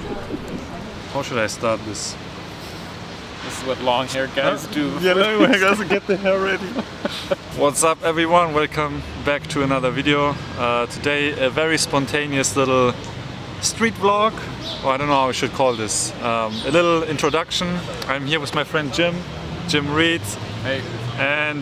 How should I start this? This is what long-haired guys do. Yeah, long-haired guys get the hair ready. What's up, everyone? Welcome back to another video. Today, a very spontaneous little street vlog, or I don't know how I should call this. A little introduction. I'm here with my friend Jim Reed. Hey. And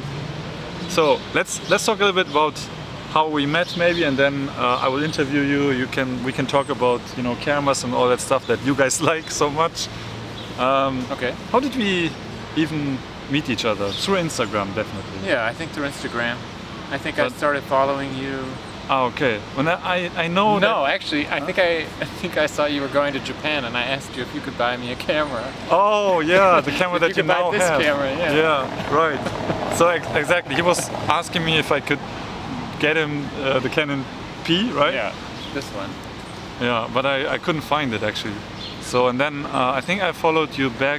so let's talk a little bit about how we met, maybe, and then I will interview you. We can talk about, you know, cameras and all that stuff that you guys like so much. Okay. How did we even meet each other? Through Instagram, definitely. Yeah, I think through Instagram. I think I started following you. Oh, okay. When I know. No, actually, I think I saw you were going to Japan, and I asked you if you could buy me a camera. Oh yeah, the camera that you now buy this have. Camera, yeah. Yeah, right. So exactly, he was asking me if I could get him the Canon P, right? Yeah, this one. Yeah, but I couldn't find it actually. So and then I think I followed you back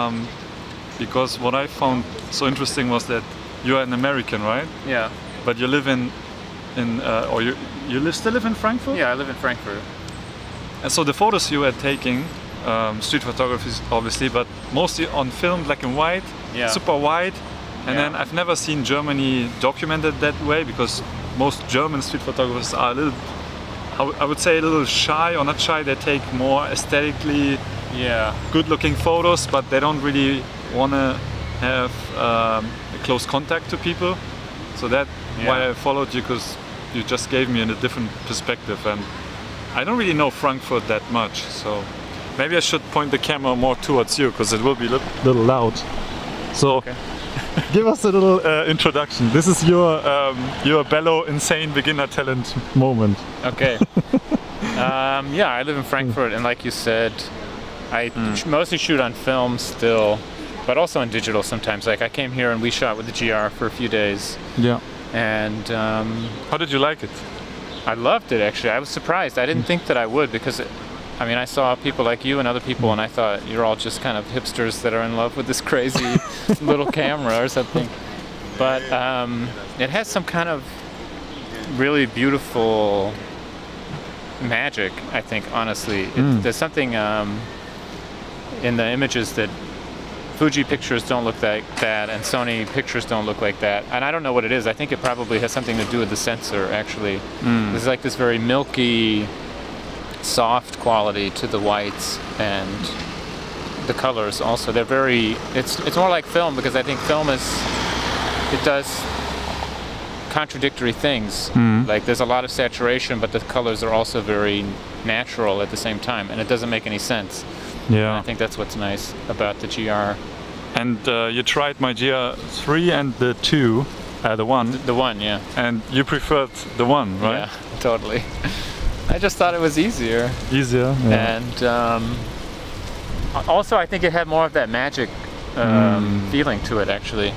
because what I found so interesting was that you are an American, right? Yeah. But you live or you still live in Frankfurt? Yeah, I live in Frankfurt. And so the photos you were taking, street photography obviously, but mostly on film, black and white, yeah. Super wide. And then I've never seen Germany documented that way, because most German street photographers are a little, I would say a little shy, or not shy, they take more aesthetically good looking photos, but they don't really want to have close contact to people. So that's why I followed you, because you just gave me a different perspective, and I don't really know Frankfurt that much, so maybe I should point the camera more towards you, because it will be a little loud. So give us a little introduction. This is your bellow insane beginner talent moment. Okay. Yeah, I live in Frankfurt, and like you said, I mostly shoot on film still, but also in digital sometimes. Like I came here and we shot with the GR for a few days. Yeah. And how did you like it? I loved it, actually. I was surprised. I didn't think that I would, because I mean, I saw people like you and other people, and I thought you're all just kind of hipsters that are in love with this crazy little camera or something. But it has some kind of really beautiful magic, I think, honestly. There's something in the images that Fuji pictures don't look like that, and Sony pictures don't look like that. And I don't know what it is. I think it probably has something to do with the sensor, actually. There's like this very milky, soft quality to the whites, and the colors also. They're very, it's more like film, because I think film it does contradictory things. Like there's a lot of saturation, but the colors are also very natural at the same time, and it doesn't make any sense. Yeah, and I think that's what's nice about the GR. And you tried my GR3 and the 2, the 1. The 1, yeah. And you preferred the 1, right? Yeah, totally. I just thought it was easier. Easier, yeah. And also I think it had more of that magic feeling to it, actually.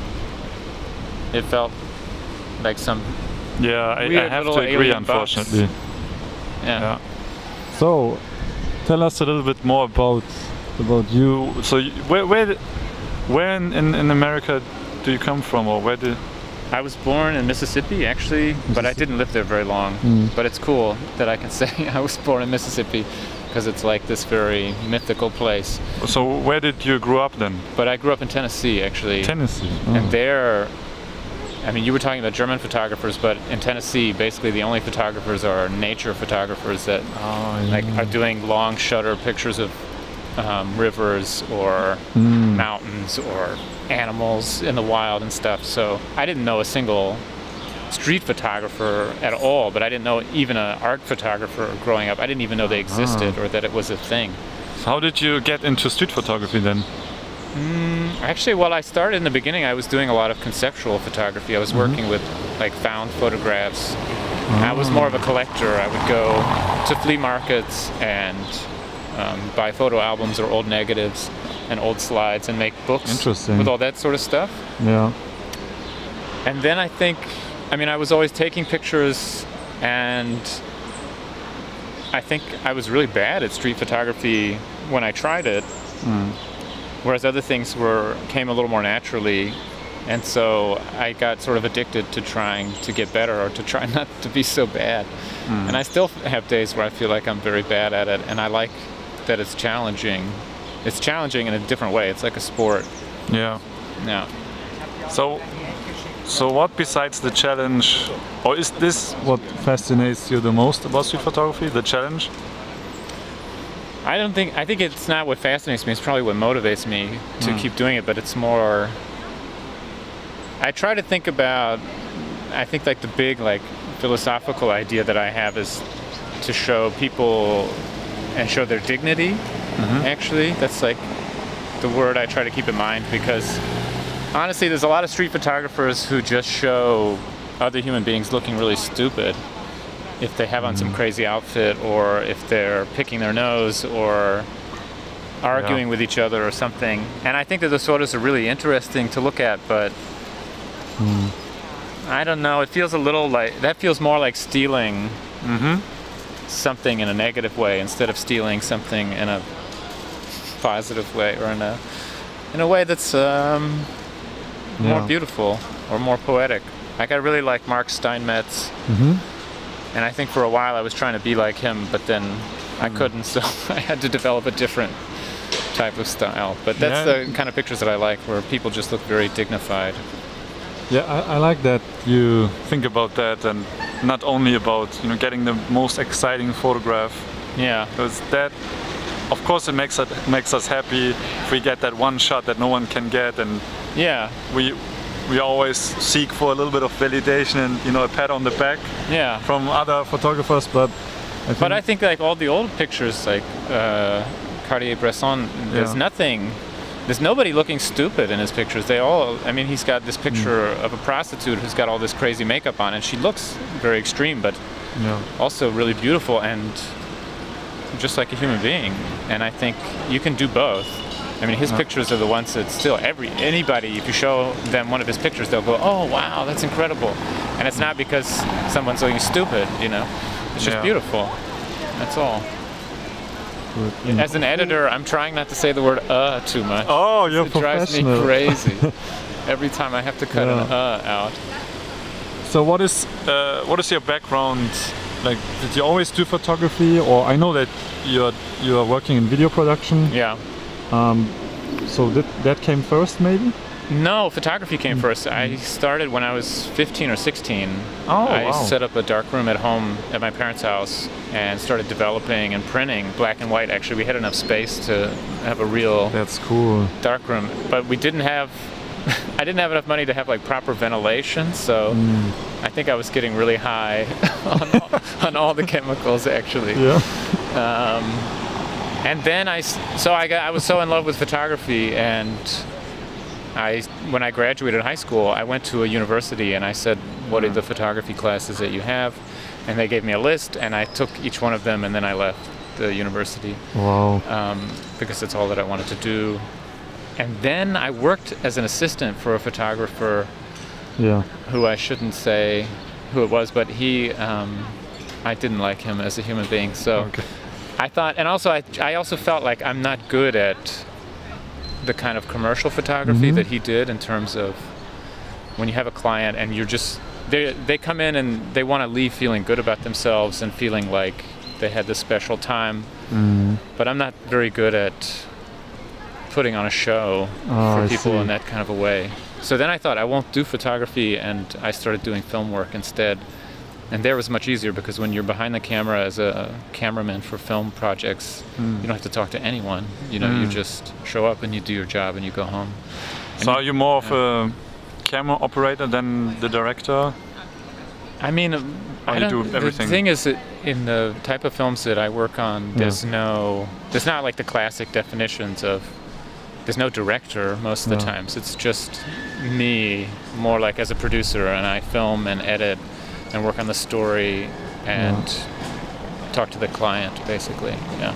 It felt like some I have to agree, unfortunately. Yeah. So, tell us a little bit more about you. So, where in America do you come from, or where did? I was born in Mississippi, actually, but I didn't live there very long. But it's cool that I can say I was born in Mississippi, because it's like this very mythical place. So, where did you grow up then? But I grew up in Tennessee, actually. Tennessee. And there, I mean, you were talking about German photographers, but in Tennessee, basically the only photographers are nature photographers that are doing long shutter pictures of rivers or mountains or animals in the wild and stuff. So I didn't know a single street photographer at all, but I didn't know even an art photographer growing up. I didn't even know they existed or that it was a thing. So how did you get into street photography then? Actually, well, I started in the beginning. I was doing a lot of conceptual photography. I was working with like found photographs. I was more of a collector. I would go to flea markets and buy photo albums or old negatives and old slides and make books with all that sort of stuff. Yeah. And then I think, I mean, I was always taking pictures, and I think I was really bad at street photography when I tried it. Whereas other things came a little more naturally, and so I got sort of addicted to trying to get better, or to try not to be so bad. And I still have days where I feel like I'm very bad at it, and I like that it's challenging. It's challenging in a different way. It's like a sport. Yeah. Yeah. So what besides the challenge, or is this what fascinates you the most about street photography, the challenge? I think it's not what fascinates me, it's probably what motivates me to keep doing it, but it's more, I try to think about, I think like the big like philosophical idea that I have is to show people and show their dignity, actually. That's like the word I try to keep in mind, because honestly, there's a lot of street photographers who just show other human beings looking really stupid if they have on some crazy outfit, or if they're picking their nose, or arguing with each other or something. And I think that those photos are really interesting to look at, but I don't know, it feels a little like, that feels more like stealing something in a negative way instead of stealing something in a positive way, or in a way that's more beautiful or more poetic. Like I really like Mark Steinmetz, and I think for a while I was trying to be like him, but then I couldn't, so I had to develop a different type of style. But that's the kind of pictures that I like, where people just look very dignified. Yeah, I like that you think about that, and not only about, you know, getting the most exciting photograph. Yeah. Because that, of course, it makes us happy if we get that one shot that no one can get, and we always seek for a little bit of validation and, you know, a pat on the back from other photographers. But I think like all the old pictures, like Cartier-Bresson, there's nobody looking stupid in his pictures. They all, I mean, he's got this picture of a prostitute who's got all this crazy makeup on, and she looks very extreme, but also really beautiful and just like a human being. And I think you can do both. I mean, his pictures are the ones that still anybody, if you show them one of his pictures, they'll go, oh wow, that's incredible. And it's not because someone's looking stupid, you know. It's just beautiful. That's all. As an editor, I'm trying not to say the word too much. Oh, you're professional. It drives me crazy every time I have to cut an out. So what is your background? Like, did you always do photography, or I know that you are working in video production? Yeah. So that came first, maybe? No, photography came first. I started when I was 15 or 16. I set up a darkroom at home at my parents' house and started developing and printing black and white. Actually, we had enough space to have a real darkroom, but we didn't have. I didn't have enough money to have like proper ventilation, so I think I was getting really high on all the chemicals, actually. Yeah. And then I was so in love with photography, and when I graduated high school, I went to a university and I said, what are the photography classes that you have? And they gave me a list, and I took each one of them, and then I left the university. Wow. Because that's all that I wanted to do. And then I worked as an assistant for a photographer who I shouldn't say who it was, but I didn't like him as a human being. So I thought, and also I also felt like I'm not good at the kind of commercial photography that he did, in terms of when you have a client and you're just, they come in and they want to leave feeling good about themselves and feeling like they had this special time. But I'm not very good at putting on a show for people in that kind of a way. So then I thought, I won't do photography, and I started doing film work instead. And there was much easier, because when you're behind the camera as a cameraman for film projects, you don't have to talk to anyone. You know, you just show up and you do your job and you go home. So are you more of a camera operator than the director? I mean, do everything? The thing is that in the type of films that I work on, there's not like the classic definitions of, there's no director most of the times. It's just me, more like as a producer, and I film and edit and work on the story and talk to the client, basically. Yeah.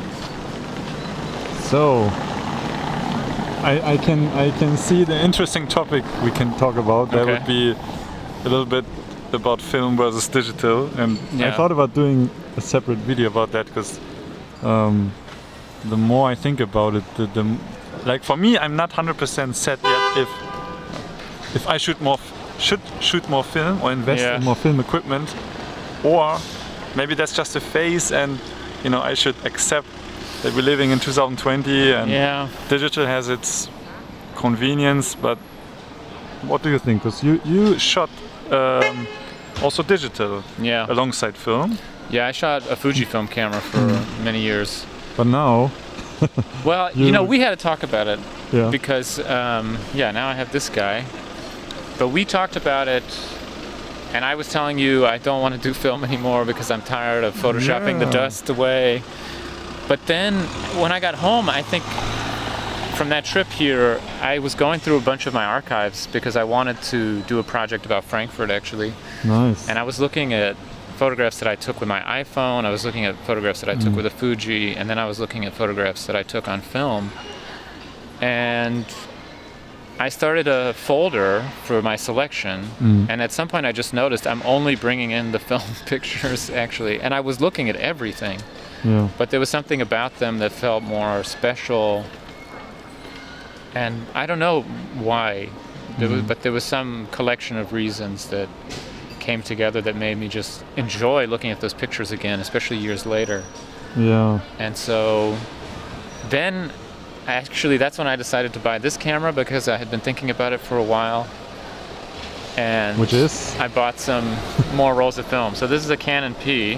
So I can see the interesting topic we can talk about. That would be a little bit about film versus digital, and I thought about doing a separate video about that, because the more I think about it, the like, for me, I'm not 100% set yet if I should shoot more film or invest in more film equipment, or maybe that's just a phase, and you know, I should accept that we're living in 2020 and Yeah. digital has its convenience, but what do you think? Because you shot also digital alongside film. Yeah, I shot a Fujifilm camera for many years. But now... Well, you know, we had to talk about it because, now I have this guy. But we talked about it, and I was telling you I don't want to do film anymore because I'm tired of photoshopping the dust away. But then when I got home, I think from that trip here, I was going through a bunch of my archives because I wanted to do a project about Frankfurt, actually. Nice. And I was looking at photographs that I took with my iPhone, I was looking at photographs that I took with a Fuji, and then I was looking at photographs that I took on film. And I started a folder for my selection, and at some point I just noticed I'm only bringing in the film pictures, actually. And I was looking at everything, but there was something about them that felt more special. And I don't know why, but there was some collection of reasons that came together that made me just enjoy looking at those pictures again, especially years later. Yeah. And so then actually that's when I decided to buy this camera because I had been thinking about it for a while. And which is? I bought some more rolls of film. So this is a Canon P.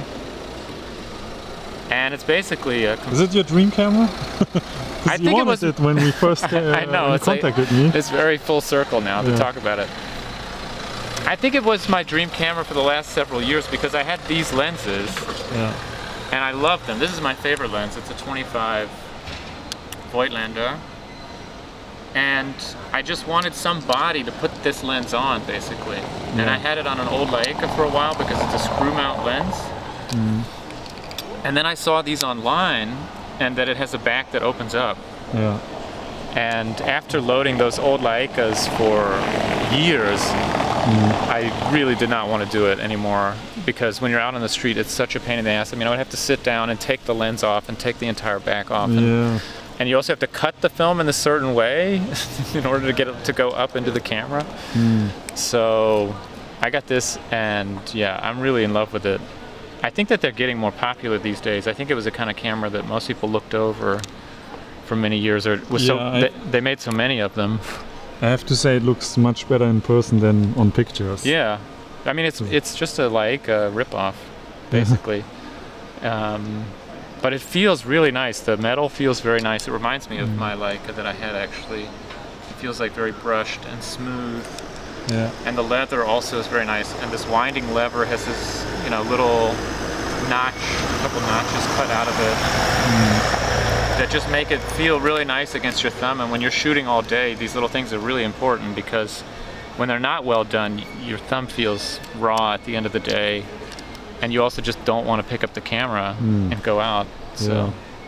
And it's basically a... Is it your dream camera? I think it was it when we first I know, contacted me. It's very full circle now to talk about it. I think it was my dream camera for the last several years because I had these lenses and I love them. This is my favorite lens. It's a 25 Voigtlander. And I just wanted somebody to put this lens on, basically. And I had it on an old Leica for a while because it's a screw mount lens. And then I saw these online and that it has a back that opens up. Yeah. And after loading those old Leicas for years, I really did not want to do it anymore because when you're out on the street, it's such a pain in the ass. I mean, I would have to sit down and take the lens off and take the entire back off. And you also have to cut the film in a certain way in order to get it to go up into the camera. So I got this and I'm really in love with it. I think that they're getting more popular these days. I think it was a kind of camera that most people looked over for many years. Or was they made so many of them. I have to say it looks much better in person than on pictures. Yeah, I mean it's just a rip-off, basically. But it feels really nice. The metal feels very nice. It reminds me of my Leica that I had actually. It feels like very brushed and smooth. Yeah. And the leather also is very nice. And this winding lever has this, little notch, a couple notches cut out of it. That just make it feel really nice against your thumb. And when you're shooting all day, these little things are really important because when they're not well done, your thumb feels raw at the end of the day. And you also just don't want to pick up the camera and go out. So,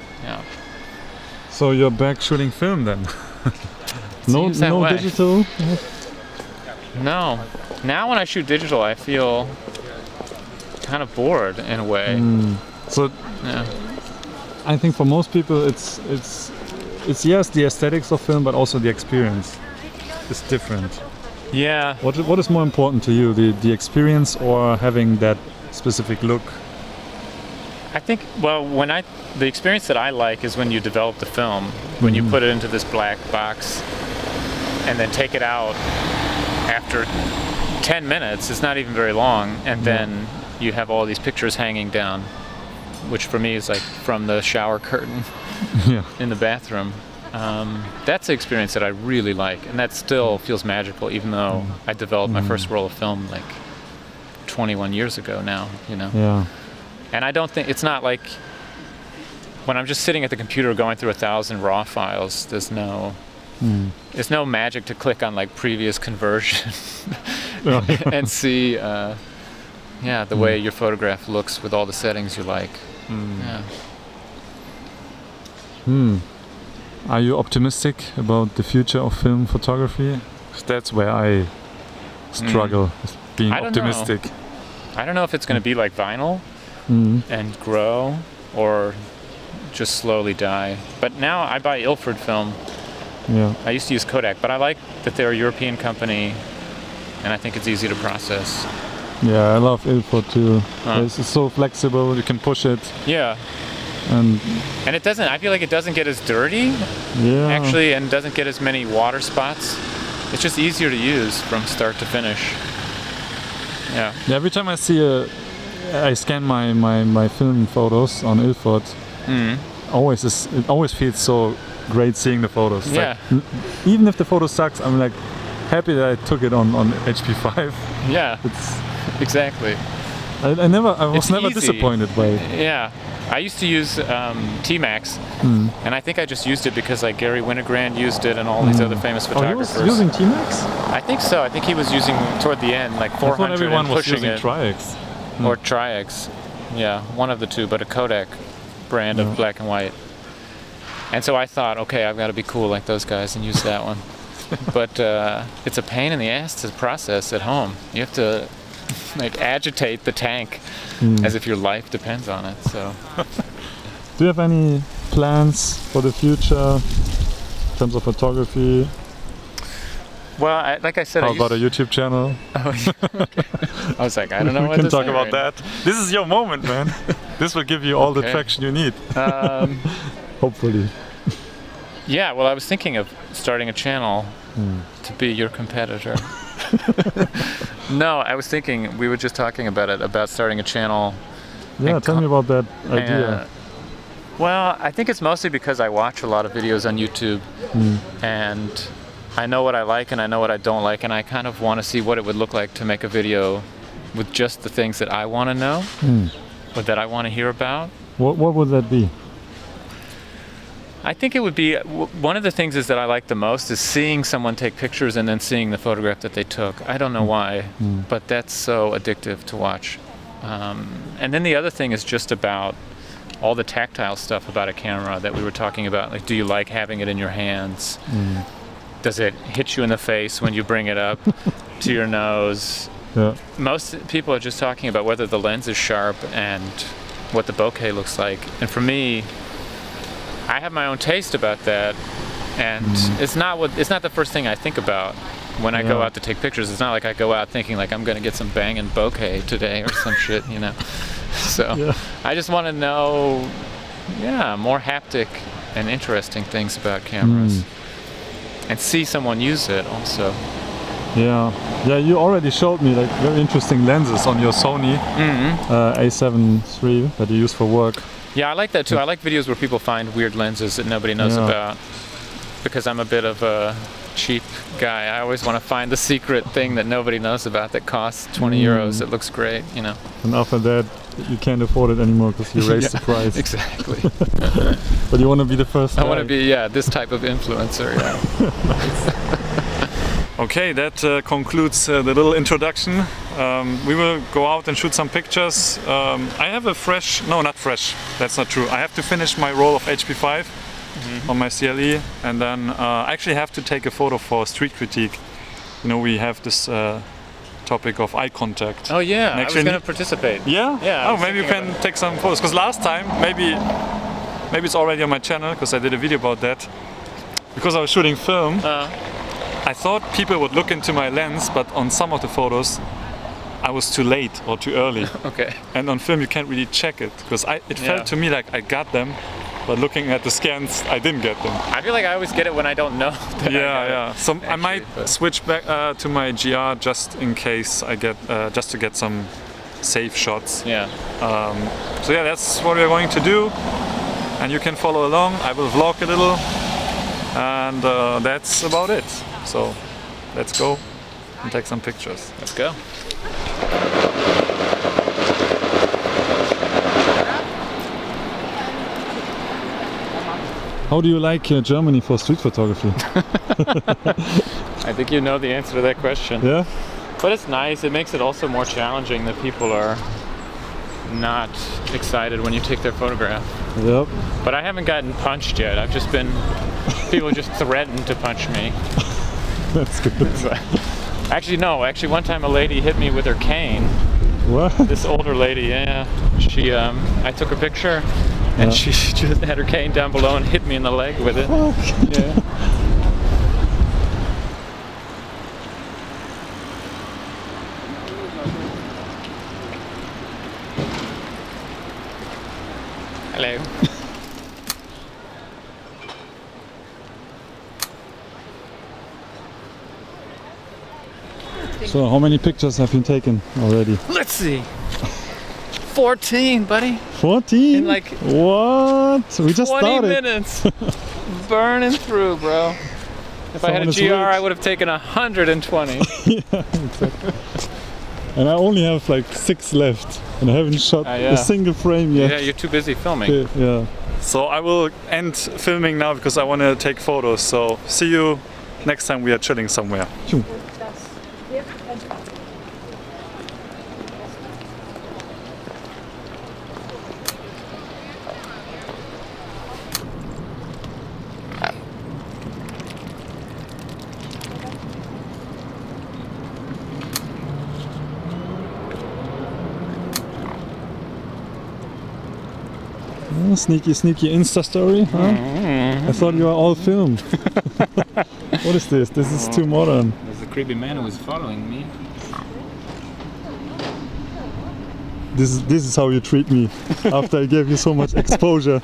So you're back shooting film then? No digital? No. Now when I shoot digital, I feel kind of bored in a way. So I think for most people it's yes, the aesthetics of film, but also the experience is different. Yeah. What is more important to you, the experience or having that specific look? I think, well, the experience that I like is when you develop the film, when you put it into this black box and then take it out after 10 minutes, it's not even very long, and then you have all these pictures hanging down, which for me is like from the shower curtain in the bathroom. That's the experience that I really like, and that still feels magical, even though I developed my first roll of film like 21 years ago now, Yeah. And I don't think, it's not like when I'm just sitting at the computer going through 1,000 raw files, there's no magic to click on like previous conversion and see the way your photograph looks with all the settings you like. Are you optimistic about the future of film photography? 'Cause that's where I struggle with being optimistic. I don't know if it's going to be like vinyl and grow or just slowly die. But now I buy Ilford film. I used to use Kodak, but I like that they're a European company and I think it's easy to process. Yeah, I love Ilford too. It's so flexible, you can push it. Yeah. And it doesn't, I feel like it doesn't get as dirty, actually, and doesn't get as many water spots. It's just easier to use from start to finish. Yeah. Every time I see I scan my film photos on Ilford, it always feels so great seeing the photos. Yeah. Like, even if the photo sucks, I'm like happy that I took it on HP5. Yeah. Exactly. I was never disappointed by it. Yeah. I used to use T-Max, and I think I just used it because like Gary Winogrand used it and all these other famous photographers. Oh, he was using T-Max? I think so. I think he was using toward the end like 400 I thought everyone and was pushing using it. Tri-X. Or Tri-X. Yeah, one of the two, but a Kodak brand of black and white. And so I thought, okay, I've got to be cool like those guys and use that one. But it's a pain in the ass to process at home. You have to like agitate the tank as if your life depends on it. So, do you have any plans for the future in terms of photography? Well, like I said, how about a YouTube channel? Oh, okay. I was like, I don't know we what can to talk say about right that. This is your moment, man. This will give you all the traction you need. Hopefully. Yeah, well, I was thinking of starting a channel to be your competitor. No, I was thinking, we were just talking about it, about starting a channel. Yeah, tell me about that idea. Well, I think it's mostly because I watch a lot of videos on YouTube and I know what I like and I know what I don't like, and I kind of want to see what it would look like to make a video with just the things that I want to know or that I want to hear about. What would that be? I think it would be, one of the things is that I like the most is seeing someone take pictures and then seeing the photograph that they took. I don't know why, but that's so addictive to watch. And then the other thing is just about all the tactile stuff about a camera that we were talking about. Like, do you like having it in your hands? Does it hit you in the face when you bring it up to your nose? Yeah. Most people are just talking about whether the lens is sharp and what the bokeh looks like. And for me, I have my own taste about that, and it's not the first thing I think about when I go out to take pictures. It's not like I go out thinking like I'm gonna get some banging bokeh today or some shit, you know. So I just want to know, more haptic and interesting things about cameras, and see someone use it also. Yeah, you already showed me like very interesting lenses on your Sony A7 III that you use for work. Yeah, I like that too. I like videos where people find weird lenses that nobody knows about, because I'm a bit of a cheap guy. I always want to find the secret thing that nobody knows about that costs 20 euros. It looks great, you know. And after that, you can't afford it anymore because you raised the price. Exactly. But you want to be the first guy. I want to be, this type of influencer, Okay, that concludes the little introduction. We will go out and shoot some pictures. I have a not fresh, that's not true. I have to finish my roll of HP5 on my CLE, and then I actually have to take a photo for street critique. You know, we have this topic of eye contact. Oh yeah, I was going to participate. Yeah? Yeah. Oh, maybe you can take some photos, because last time, maybe it's already on my channel, because I did a video about that. Because I was shooting film, I thought people would look into my lens, but on some of the photos I was too late or too early. Okay. And on film you can't really check it, because it felt to me like I got them, but looking at the scans I didn't get them. I feel like I always get it when I don't know that So actually, I might switch back to my GR just in case I get, just to get some safe shots. Yeah. So yeah, that's what we're going to do, and you can follow along. I will vlog a little, and that's about it. So let's go and take some pictures. Let's go. How do you like Germany for street photography? I think you know the answer to that question. Yeah? But it's nice. It makes it also more challenging that people are not excited when you take their photograph. Yep. But I haven't gotten punched yet. I've just been... people just threatened to punch me. That's good. Actually, no. Actually, one time a lady hit me with her cane. What? This older lady, She, I took a picture, and she just had her cane down below and hit me in the leg with it. Yeah. Hello. So how many pictures have you taken already? Let's see. 14, buddy. 14? In like what? We just 20 started. minutes. Burning through, bro. If I had a GR, I would have taken 120. Yeah, exactly. And I only have like 6 left, and I haven't shot a single frame yet. Yeah, you're too busy filming. Yeah. So I will end filming now because I want to take photos. So see you next time we are chilling somewhere. Oh, sneaky Insta story, huh? I thought you were all filmed. What is this? This is too modern. There's a creepy man who was following me. This is how you treat me after I gave you so much exposure.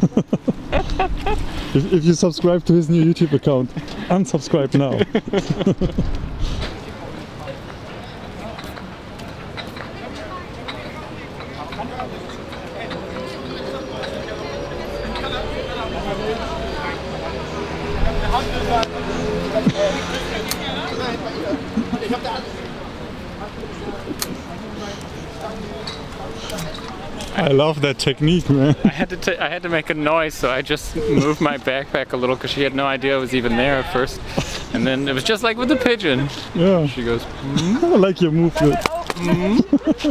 If you subscribe to his new YouTube account, unsubscribe now. I love that technique, man. I had to make a noise, so I just moved my backpack a little because she had no idea it was even there at first. And then it was just like with the pigeon. Yeah. She goes, I like your movement. Do you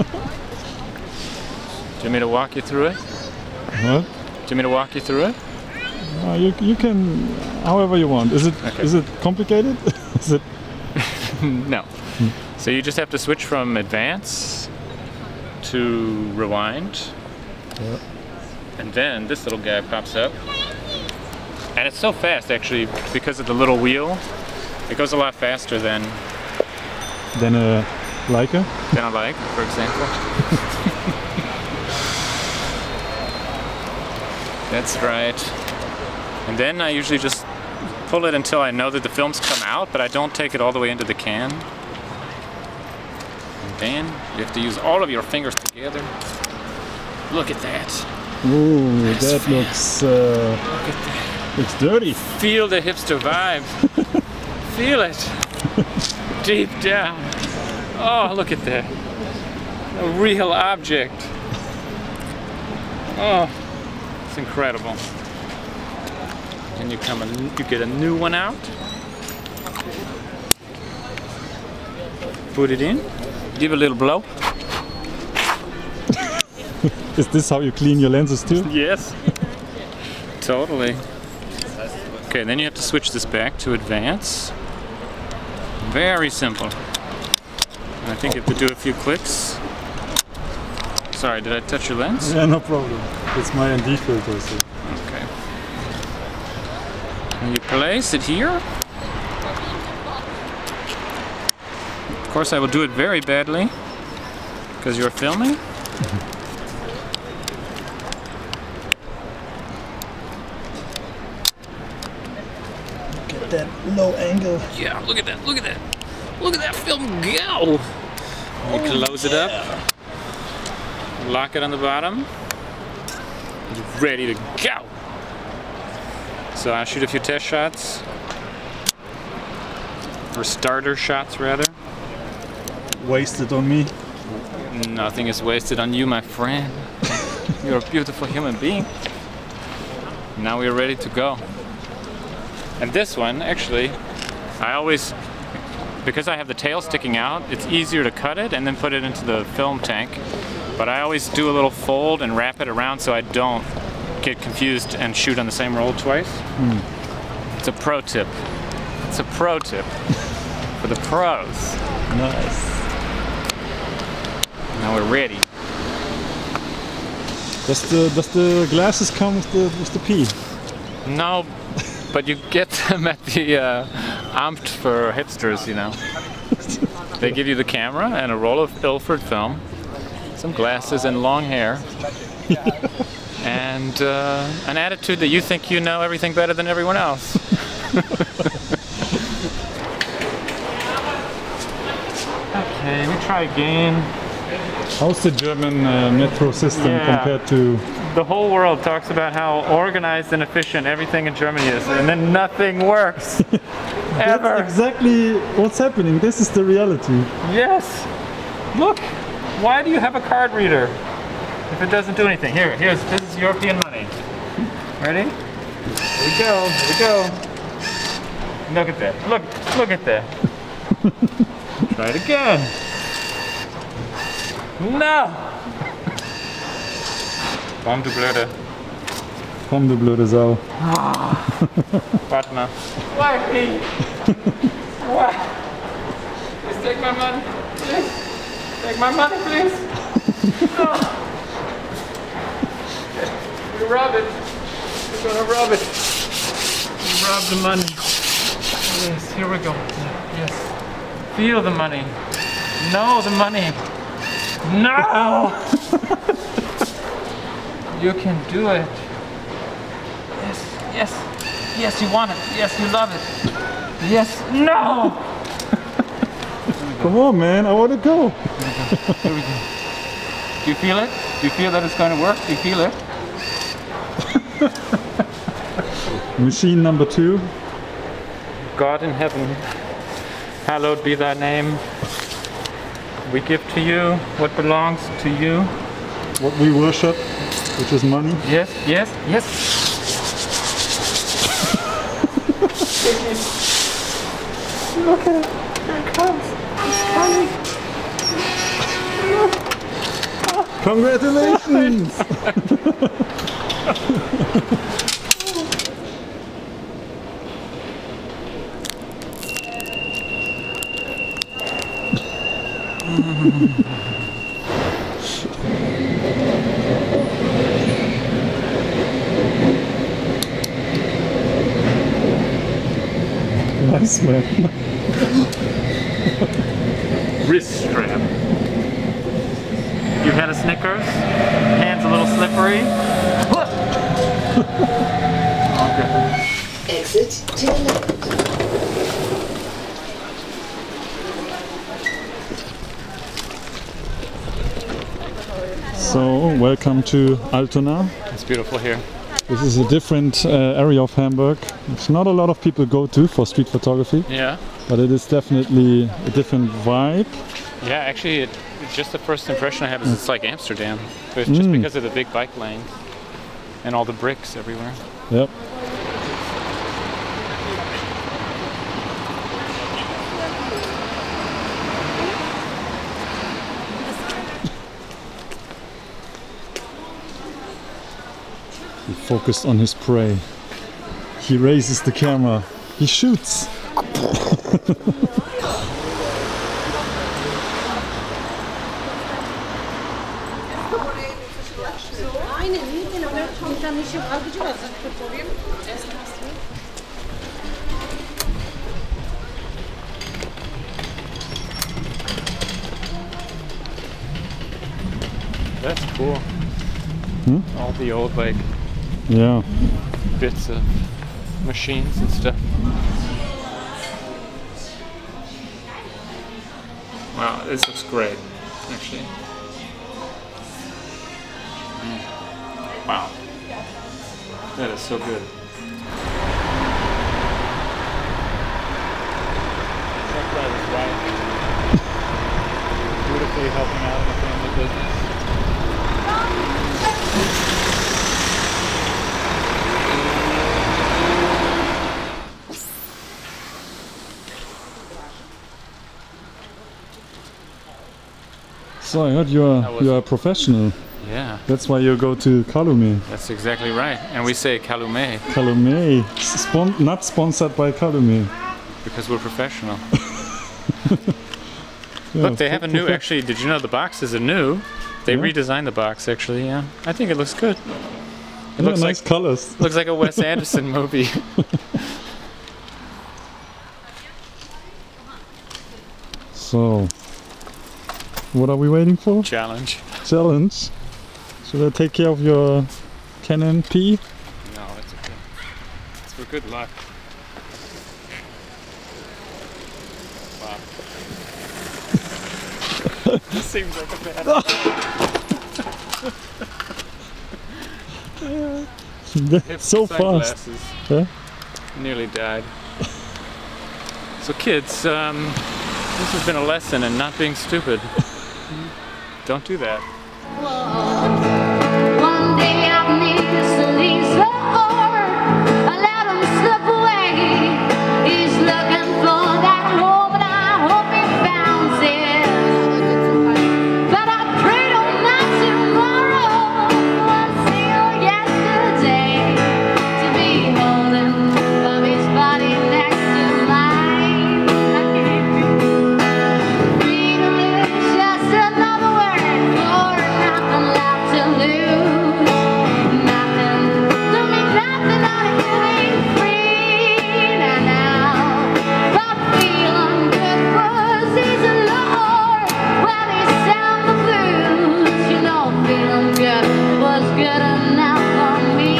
want me to walk you through it? What? Do you want me to walk you through it? You can, however you want. Is it complicated? Is it? No. So you just have to switch from advance to rewind. Yeah. And then this little guy pops up. And it's so fast actually because of the little wheel. It goes a lot faster than a Leica? Than a Leica, for example. That's right. And then I usually just pull it until I know that the film's come out, but I don't take it all the way into the can. And then you have to use all of your fingers together. Look at that. Ooh, that looks look at that. Looks dirty. Feel the hipster vibe. Feel it. Deep down. Oh, look at that. A real object. Oh, it's incredible. And you get a new one out. Put it in. Give a little blow. Is this how you clean your lenses too? Yes. Totally. Okay, then you have to switch this back to advance. Very simple. And I think you have to do a few clicks. Sorry, did I touch your lens? Yeah, no problem. It's my ND filter. So. Okay. And you place it here. Of course, I will do it very badly because you're filming. Look at that low angle. Yeah, look at that, look at that. Look at that film go! You close it up. Lock it on the bottom. You're ready to go! So I'll shoot a few test shots. Or starter shots, rather. Wasted on me. Nothing is wasted on you, my friend. You're a beautiful human being. Now we're ready to go. And this one, actually, I always, because I have the tail sticking out, it's easier to cut it and then put it into the film tank. But I always do a little fold and wrap it around so I don't get confused and shoot on the same roll twice. It's a pro tip. It's a pro tip for the pros. Nice. Now we're ready. Does the glasses come with the P? No, but you get them at the Angst for hipsters, you know. They give you the camera and a roll of Ilford film, some glasses and long hair, and an attitude that you think you know everything better than everyone else. Okay, we try again. How's the German metro system compared to... The whole world talks about how organized and efficient everything in Germany is, and then nothing works. Ever. That's exactly what's happening. This is the reality. Yes. Look, why do you have a card reader if it doesn't do anything? This is European money. Ready? Here we go. Here we go. Look at that. Look at that. Try it again. No. Komm, du Blöde. Komm, du blöde Sau. Warte mal. Why me? Why? Please take my money. Please. Take my money, please. No. You rob it. You're gonna rob it. You rob the money. Yes, here we go. Yes. Feel the money. No, the money. No! You can do it. Yes, yes, yes, you want it. Yes, you love it. Yes, no! Come on, man, I want to go. Here we go. Do you feel it? Do you feel that it's going to work? Do you feel it? Machine number 2. God in heaven, hallowed be thy name. We give to you what belongs to you. What we worship, which is money. Yes, yes, yes. Look at it. Here it comes. It's coming. Congratulations! Nice, man. Wrist strap. You had a Snickers? Hands a little slippery? Okay. Exit to the left. So, welcome to Altona. It's beautiful here. This is a different area of Hamburg. It's not a lot of people go to for street photography. Yeah. But it is definitely a different vibe. Yeah, actually, just the first impression I have is it's like Amsterdam. But it's just because of the big bike lane and all the bricks everywhere. Yep. He focused on his prey. He raises the camera. He shoots. That's cool. All the old like bits of machines and stuff. Wow, this looks great, actually. Wow, that is so good. His wife, beautifully helping out in the family business. So I heard you're a professional. Yeah. That's why you go to Calumet. That's exactly right. And we say Calumet. Calumet. Not sponsored by Calumet. Because we're professional. Look, they have a new, actually, did you know the boxes are new? They redesigned the box, actually, yeah. I think it looks good. It looks nice like colors. Looks like a Wes Anderson movie. So, what are we waiting for? Challenge. Challenge. Should I take care of your Canon P? No, it's okay. It's for good luck. Wow. This seems like a bad idea. So fast. Yeah? Nearly died. So kids, this has been a lesson in not being stupid. Don't do that. One day I need to leave the I let him slip away. He's looking for that hope, and I hope he finds it. But I prayed on not tomorrow, until yesterday, to be holding of his body next to mine. Freedom is just another word for nothing left to lose. Nothing, don't mean nothing, only feeling free now. But feeling good was easy, Lord, when he sang the blues. You know, feeling good was good enough for me.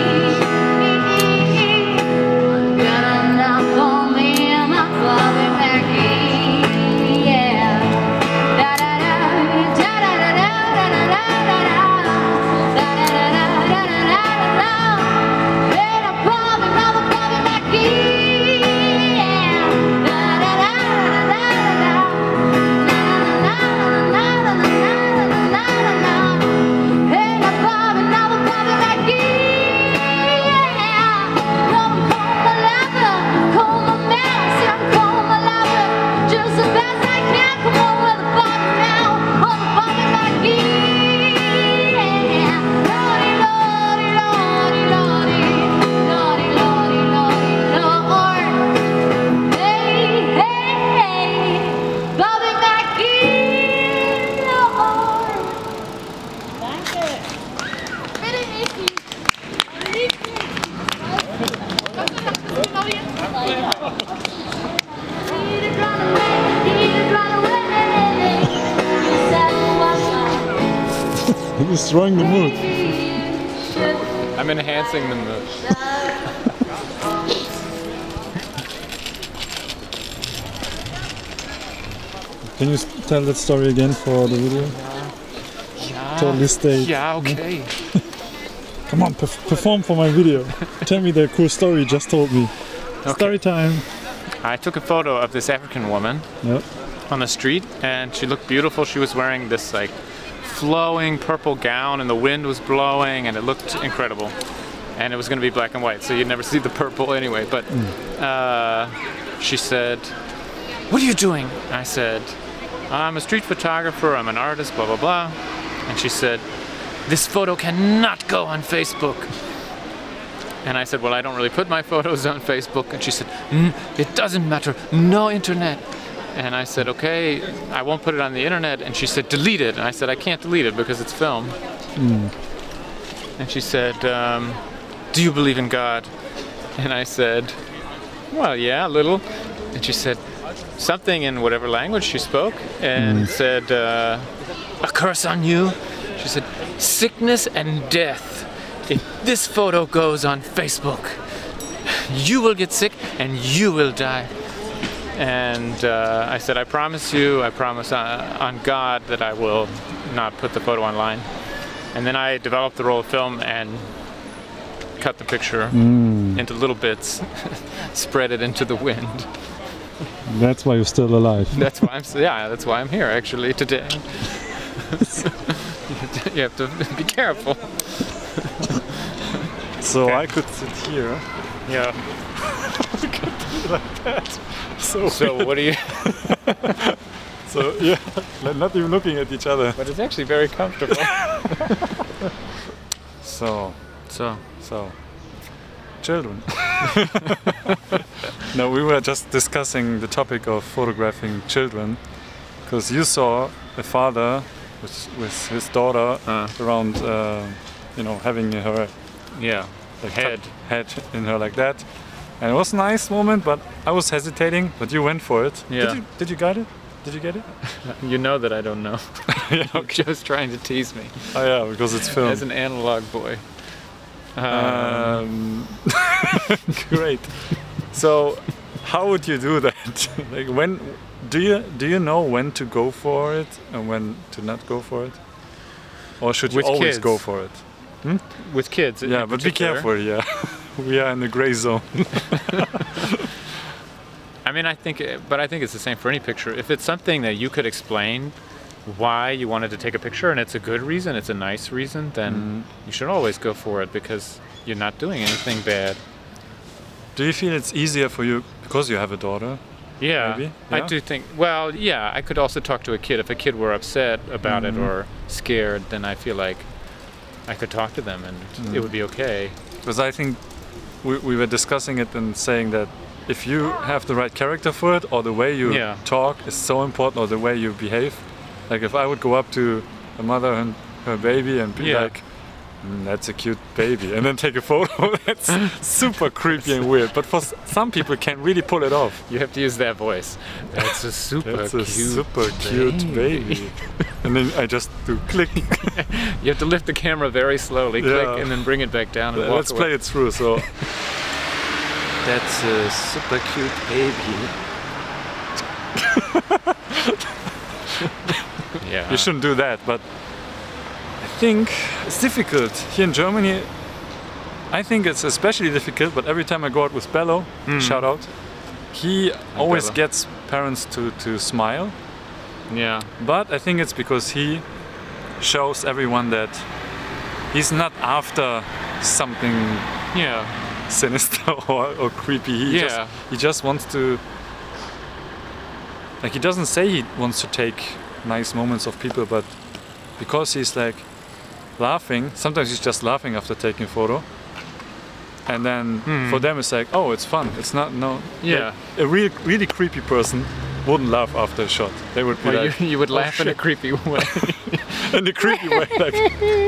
Good enough for me and my Bobby McGee. Yeah. Da da da da da da da da da da da. Da da da da da da da da. Hey, the Bobby, mother Bobby McGee. Yeah. Da da da da da da. Na na na na na na na na na. Hey, the Bobby, mother Bobby McGee. Yeah. Don't call my lover, call my mess, and call my lover just the best I can. Come on with the Bobby now, oh the Bobby McGee. Yeah. Lordy, lordy, lordy, lordy, lordy, lordy, lordy, lord. Hey, hey, hey, Bobby McGee, Lord. Danke. Bitte nicht. You're destroying the mood. I'm enhancing the mood. Can you tell that story again for the video? Totally staged. Yeah, okay. Come on, perform for my video. Tell me the cool story you just told me. Story time. I took a photo of this African woman Yep. on the street, and she looked beautiful. She was wearing this like flowing purple gown, and the wind was blowing, and it looked incredible. And it was going to be black and white, so you'd never see the purple anyway. But she said, "What are you doing?" I said, "I'm a street photographer, I'm an artist, blah blah blah." And she said, "This photo cannot go on Facebook." And I said, "Well, I don't really put my photos on Facebook." And she said, "It doesn't matter, no internet." And I said, "Okay, I won't put it on the internet." And she said, "Delete it." And I said, "I can't delete it because it's film." And she said, "Do you believe in God?" And I said, "Well, yeah, a little." And she said something in whatever language she spoke, and said, "A curse on you." She said, "Sickness and death. If this photo goes on Facebook, you will get sick and you will die." And I said, "I promise you, I promise on God that I will not put the photo online." And then I developed the roll of film and cut the picture into little bits, spread it into the wind. That's why you're still alive. That's why that's why I'm here actually today. You have to be careful. So I could sit here. Yeah. Like that. So what do you? So yeah, not even looking at each other. But it's actually very comfortable. So children. No, we were just discussing the topic of photographing children, because you saw a father with his daughter around, having her head in her like that, and it was a nice moment. But I was hesitating, but you went for it. Yeah. Did you get it? Did you get it? You know that I don't know. Yeah, You're just trying to tease me. Oh yeah, because it's film. As an analog boy. Great. So, how would you do that? Like, when do you know when to go for it and when to not go for it, or should you With always kids. go for it? With kids. Yeah, in but be particular. careful. Yeah, we are in the gray zone. I mean, I think it's the same for any picture. If it's something that you could explain why you wanted to take a picture and it's a good reason, it's a nice reason, then you should always go for it because you're not doing anything bad. Do you feel it's easier for you because you have a daughter? Yeah, Maybe? I Yeah? do think, well, yeah, I could also talk to a kid. If a kid were upset about it or scared, then I feel like I could talk to them and it would be okay. Because I think we were discussing it and saying that if you have the right character for it, or the way you Yeah. talk is so important, or the way you behave. Like if I would go up to a mother and her baby and be Yeah. like, that's a cute baby, and then take a photo, that's super creepy and weird. But for some people can really pull it off. You have to use that voice. That's a super That's cute a super cute baby. And then I just do click. You have to lift the camera very slowly, Yeah. click, and then bring it back down and walk Let's away. play it through. So that's a super cute baby. Yeah. You shouldn't do that, but I think it's difficult. Here in Germany, I think it's especially difficult, but every time I go out with Bello, shout out, he always Bello. gets parents to smile. Yeah. But I think it's because he shows everyone that he's not after something Yeah. sinister or creepy. Yeah. He just wants to, like, he doesn't say he wants to take nice moments of people, but because he's like laughing, sometimes he's just laughing after taking a photo, and then for them it's like, oh, it's fun, it's not, no. Yeah. Like, a really creepy person wouldn't laugh after a shot. They would be Well, like, you would "Oh, laugh in a shit." creepy way. In a creepy way, like,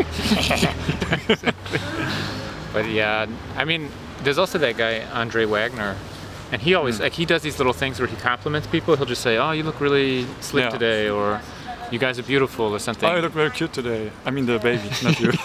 But yeah, I mean, there's also that guy Andre Wagner, and he always like he does these little things where he compliments people. He'll just say, "Oh, you look really slick Yeah. today," or "You guys are beautiful," or something. oh, you look very cute today. I mean the baby, not you.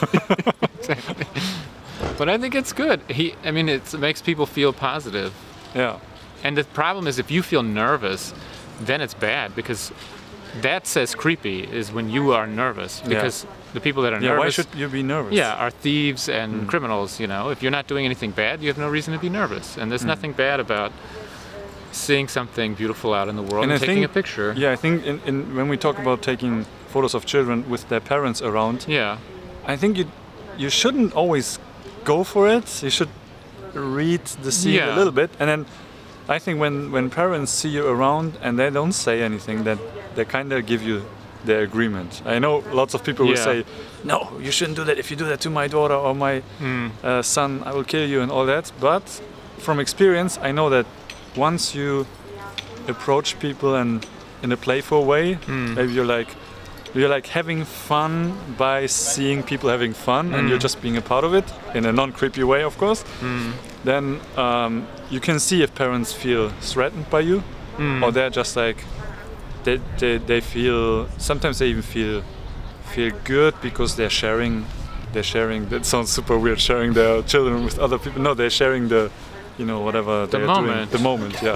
But I think it's good. I mean, it makes people feel positive. Yeah. And the problem is, if you feel nervous, then it's bad because that says creepy is when you are nervous. Because the people that are Yeah, why nervous, should you be nervous? yeah, are thieves and criminals. You know, if you're not doing anything bad, you have no reason to be nervous. And there's nothing bad about seeing something beautiful out in the world and I taking think- a picture. Yeah, I think when we talk about taking photos of children with their parents around, Yeah. I think you shouldn't always go for it. You should read the scene Yeah. a little bit, and then I think when parents see you around and they don't say anything, then they kind of give you their agreement. I know lots of people will Yeah. say, "No, you shouldn't do that. If you do that to my daughter or my son, I will kill you," and all that. But from experience, I know that once you approach people and in a playful way, maybe you're like having fun by seeing people having fun, and you're just being a part of it in a non-creepy way, of course. Then you can see if parents feel threatened by you, or they're just like they feel. Sometimes they even feel good because they're sharing. That sounds super weird. Sharing their children with other people. No, they're sharing the, whatever they're doing. moment. The moment, yeah.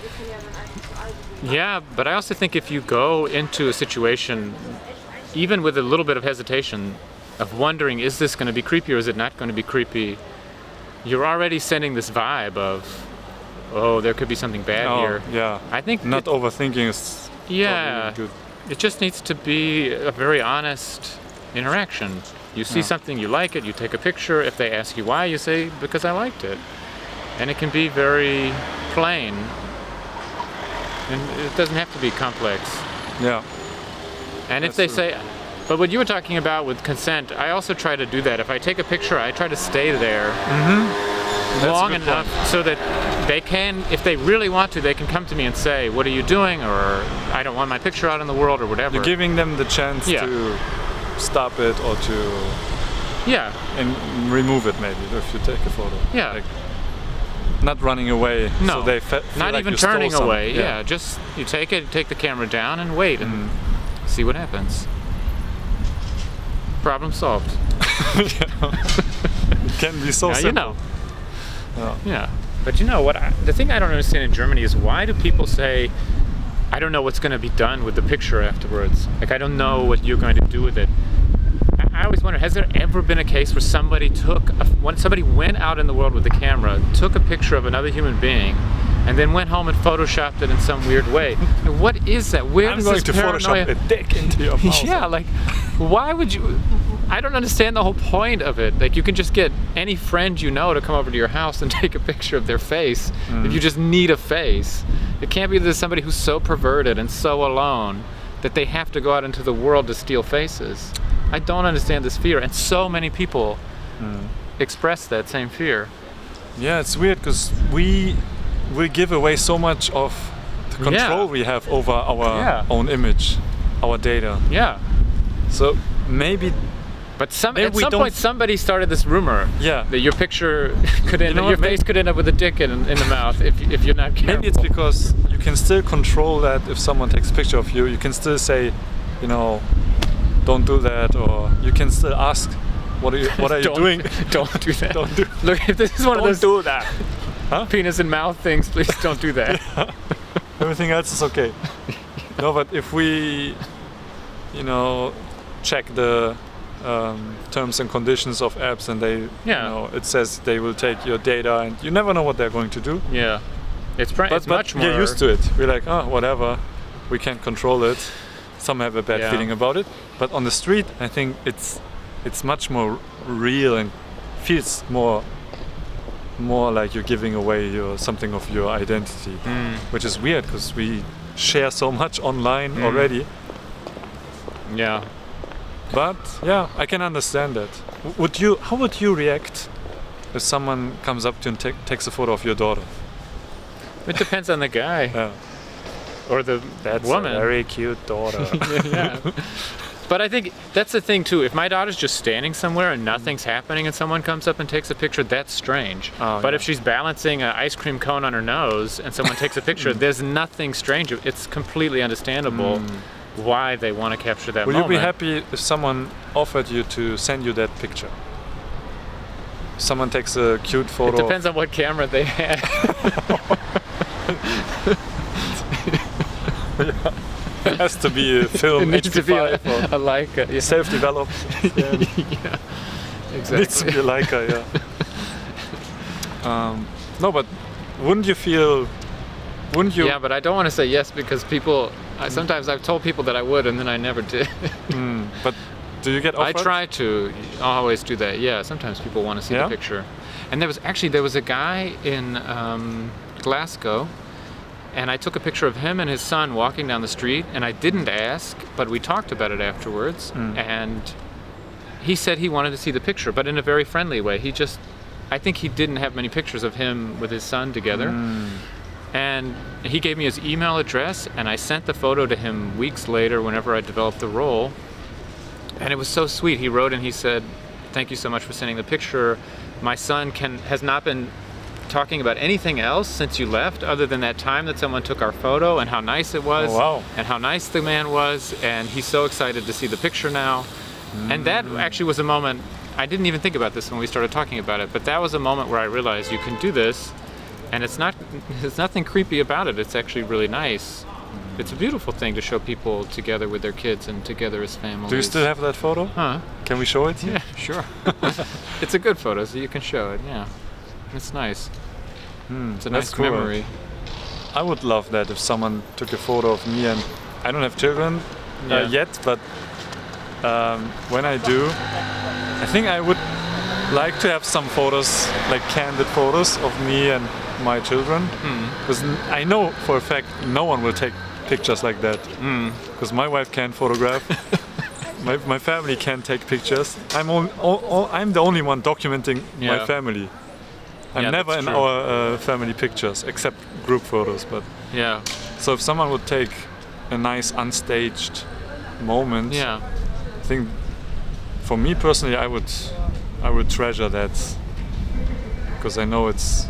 Yeah, but I also think if you go into a situation, even with a little bit of hesitation, of wondering, is this going to be creepy or is it not going to be creepy, you're already sending this vibe of, oh, there could be something bad here. Yeah. I think Not overthinking is yeah, probably good. it just needs to be a very honest interaction. You see something, you like it, you take a picture. If they ask you why, you say, because I liked it. And it can be very plain. And it doesn't have to be complex. Yeah. And if That's they true. say, but what you were talking about with consent, I also try to do that. If I take a picture, I try to stay there long a good enough so that they can, if they really want to, they can come to me and say, what are you doing? Or I don't want my picture out in the world or whatever. You're giving them the chance Yeah. to stop it or to Yeah, remove it, maybe, if you take a photo. yeah. Like, not running away. No, So they feel not like even you stole turning something. away. Yeah, just you take it, take the camera down and wait and see what happens. Problem solved. It can be so Now simple. you know. Yeah. Yeah, but you know what? The thing I don't understand in Germany is why do people say, I don't know what's going to be done with the picture afterwards. Like, I don't know what you're going to do with it. I always wonder, has there ever been a case where somebody when somebody went out in the world with a camera, took a picture of another human being, and then went home and photoshopped it in some weird way? And what is that? Where does this paranoia... I'm going to Photoshop a dick into your mouth. Yeah, like, why would you... I don't understand the whole point of it. Like, you can just get any friend you know to come over to your house and take a picture of their face if you just need a face. It can't be there's somebody who's so perverted and so alone that they have to go out into the world to steal faces. I don't understand this fear, and so many people express that same fear. Yeah, it's weird because we give away so much of the control we have over our own image, our data. Yeah. So maybe... But at some point somebody started this rumor that your picture could end, your face could end up with a dick in the mouth if you're not careful. Maybe it's because you can still control that. If someone takes a picture of you, you can still say, you know, don't do that, or you can still ask, what are you doing? Don't do that. Don't do. Look, if this is one of those do that. Huh? Penis and mouth things, please don't do that. Everything else is okay. No, but if we, you know, check the terms and conditions of apps, and they, you know, it says they will take your data, and you never know what they're going to do. Yeah, it's much more. We're used to it. We're like, oh, whatever. We can't control it. Some have a bad feeling about it, but on the street, I think it's much more real and feels more like you're giving away something of your identity, which is weird because we share so much online already. Yeah. But yeah, I can understand that. How would you react if someone comes up to you and takes a photo of your daughter? It depends on the guy. Yeah. Or the woman. A very cute daughter. Yeah. But I think that's the thing too. If my daughter's just standing somewhere and nothing's happening and someone comes up and takes a picture, that's strange. But if she's balancing an ice cream cone on her nose and someone takes a picture, there's nothing strange. It's completely understandable why they want to capture that moment. Will you be happy if someone offered you to send you that picture? Someone takes a cute photo. It depends on what camera they had. It has to be a film. It needs to be a Leica. Yeah. Self-developed. Yeah, exactly. It needs to be a Leica, yeah. No, but wouldn't you? Yeah, but I don't want to say yes because people. Sometimes I've told people that I would, and then I never did. But do you get offered? I try to always do that. Yeah, sometimes people want to see the picture. And there was a guy in Glasgow. And I took a picture of him and his son walking down the street, and I didn't ask, but we talked about it afterwards. And he said he wanted to see the picture, but in a very friendly way. I think he didn't have many pictures of him with his son together. And he gave me his email address, and I sent the photo to him weeks later whenever I developed the role. And it was so sweet. He wrote and he said, "Thank you so much for sending the picture. My son has not been talking about anything else since you left other than that time that someone took our photo and how nice it was and how nice the man was, and he's so excited to see the picture now." And that actually was a moment, I didn't even think about this when we started talking about it, but that was a moment where I realized you can do this and there's nothing creepy about it. It's actually really nice. It's a beautiful thing to show people together with their kids and together as families. Do you still have that photo? Huh? Can we show it? Yeah, sure. It's a good photo, so you can show it, yeah. It's nice. It's a nice memory. I would love that if someone took a photo of me, and I don't have children yet, but when I do, I think I would like to have some photos, like candid photos of me and my children, because I know for a fact no one will take pictures like that, because my wife can't photograph. My family can't take pictures. I'm the only one documenting my family. I'm never in our family pictures, except group photos. But so if someone would take a nice unstaged moment, I think for me personally, I would treasure that, because I know it's,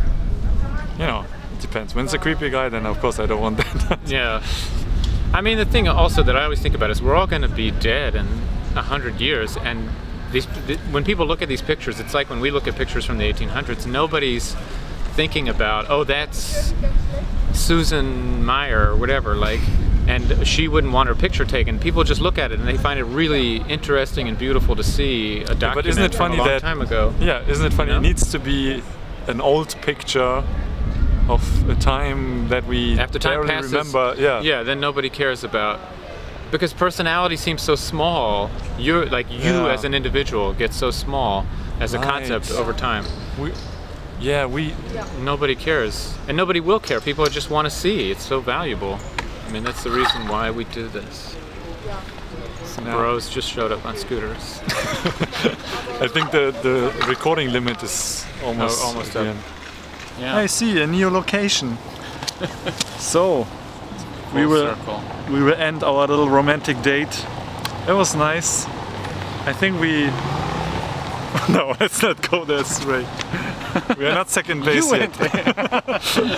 it depends. When it's a creepy guy, then of course I don't want that. Yeah. I mean, the thing also that I always think about is we're all going to be dead in 100 years, and when people look at these pictures, it's like when we look at pictures from the 1800s, nobody's thinking about, oh, that's Susan Meyer or whatever. Like, and she wouldn't want her picture taken. People just look at it and they find it really interesting and beautiful to see a document but isn't it funny from a long that time ago. Yeah, isn't it funny? You know? It needs to be an old picture of a time that we After time barely passes, remember. Yeah. then nobody cares about, because personality seems so small. You Yeah. as an individual get so small as a Right. concept over time. We Nobody cares, and nobody will care. People just want to see. It's so valuable. I mean, that's the reason why we do this. Some bros just showed up on scooters. I think the recording limit is almost almost at the up. end. Yeah. I see a new location. So we Full will circle. end our little romantic date. It was nice. I think we. No, let's not go that straight. We are not second base You yet. went there.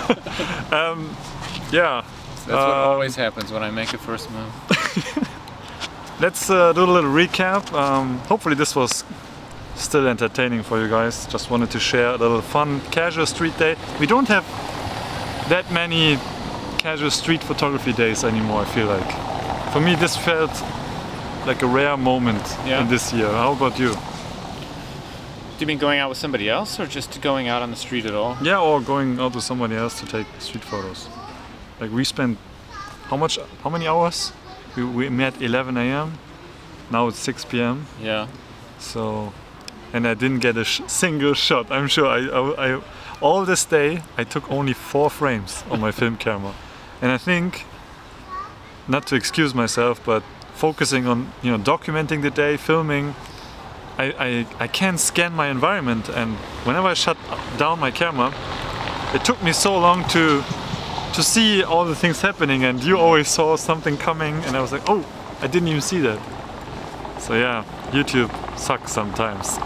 Yeah. That's what always happens when I make a first move. Let's do a little recap. Hopefully this was still entertaining for you guys. Just wanted to share a little fun, casual street day. We don't have that many casual street photography days anymore, I feel like. For me this felt like a rare moment in this year. How about you? Do you mean going out with somebody else, or just going out on the street at all? Yeah, or going out with somebody else to take street photos. Like we spent how many hours? We met 11 a.m. Now it's 6 p.m. Yeah. So, and I didn't get a single shot. I'm sure I all this day I took only 4 frames on my film camera. And I think, not to excuse myself, but focusing on documenting the day, filming, I can scan my environment, and whenever I shut down my camera, it took me so long to see all the things happening, and you always saw something coming and I was like, oh, I didn't even see that. So yeah, YouTube sucks sometimes.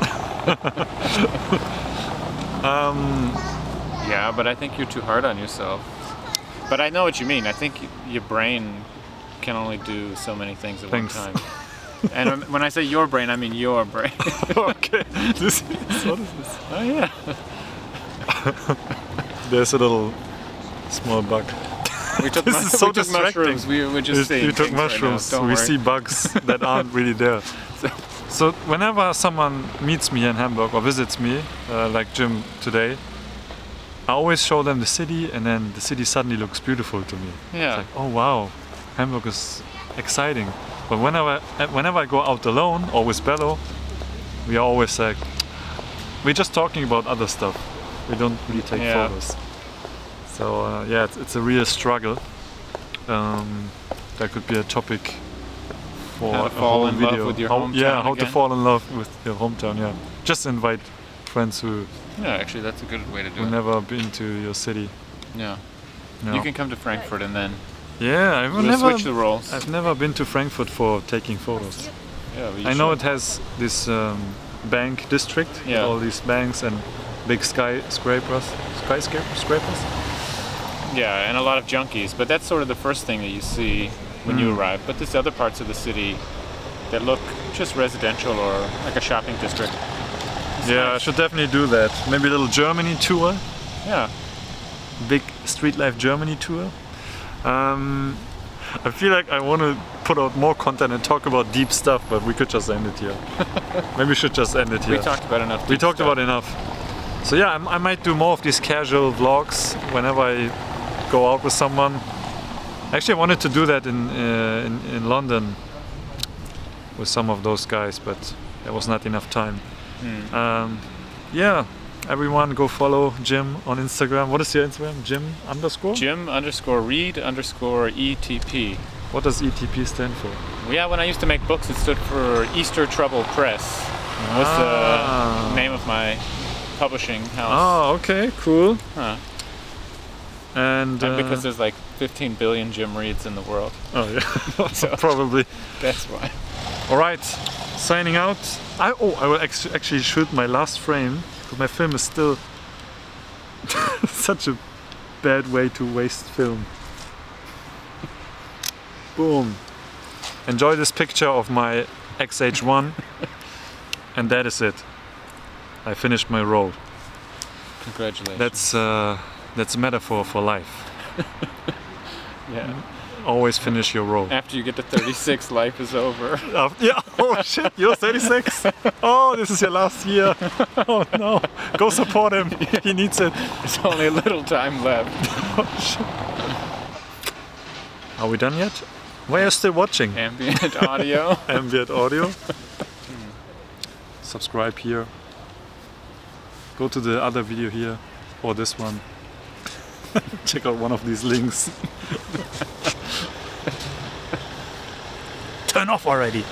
Yeah, but I think you're too hard on yourself. But I know what you mean. I think your brain can only do so many things at Thanks. one time. And when I say your brain, I mean your brain. Okay, what is this? Oh yeah. There's a little small bug. We took, This is so we took distracting. mushrooms. We were just seeing You took things right now. mushrooms, Don't we worry. see bugs that aren't really there. So whenever someone meets me in Hamburg or visits me, like Jim today, I always show them the city, and then the city suddenly looks beautiful to me. Yeah. It's like, oh wow, Hamburg is exciting. But whenever I go out alone or with Bello, we are always like, we're just talking about other stuff. We don't really take photos. So yeah, it's a real struggle. That could be a topic for How to a fall whole in video. love with your how, hometown Yeah, how to again. fall in love with your hometown. Yeah, just invite friends who Yeah, actually, that's a good way to do who it. never been to your city. Yeah. No. You can come to Frankfurt and then Yeah, we'll switch the roles. I've never been to Frankfurt for taking photos. Yeah, we I know should. it has this bank district with Yeah. all these banks and big skyscrapers. Yeah, and a lot of junkies, but that's sort of the first thing that you see when you arrive. But there's other parts of the city that look just residential or like a shopping district. Yeah, I should definitely do that. Maybe a little Germany tour. Yeah. Big Streetlife Germany tour. I feel like I want to put out more content and talk about deep stuff, but we could just end it here. Maybe we should just end it here. We talked about enough. We deep talked stuff. about enough. So yeah, I might do more of these casual vlogs whenever I go out with someone. Actually, I wanted to do that in London with some of those guys, but there was not enough time. Yeah, everyone go follow Jim on Instagram. What is your Instagram? Jim underscore? Jim_Reed_ETP. What does ETP stand for? Well, yeah, when I used to make books, it stood for Easter Trouble Press. That was the name of my publishing house. Oh, okay, cool. Huh. And because there's like 15 billion Jim Reeds in the world. oh yeah, So- probably. That's why. All right, signing out. I will actually shoot my last frame because my film is still such a bad way to waste film. Boom. Enjoy this picture of my XH1, and that is it. I finished my roll. Congratulations. That's a metaphor for life. Yeah. Always finish your row. After you get to 36, life is over. Yeah, oh shit, you're 36. Oh, this is your last year. Oh no, go support him. He needs it. There's only a little time left. Oh shit. Are we done yet? Why are you still watching? Ambient audio. Ambient audio. Subscribe here. Go to the other video here, or this one. Check out one of these links. Turn off already.